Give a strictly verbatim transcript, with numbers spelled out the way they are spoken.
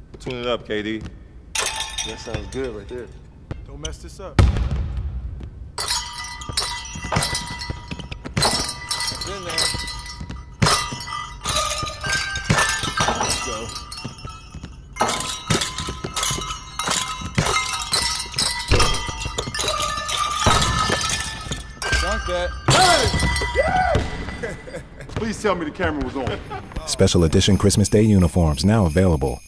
Tune it up, K D. That sounds good right there. Don't mess this up. That's in there. Let's go. Dunk that. Please tell me the camera was on. Special edition Christmas Day uniforms now available.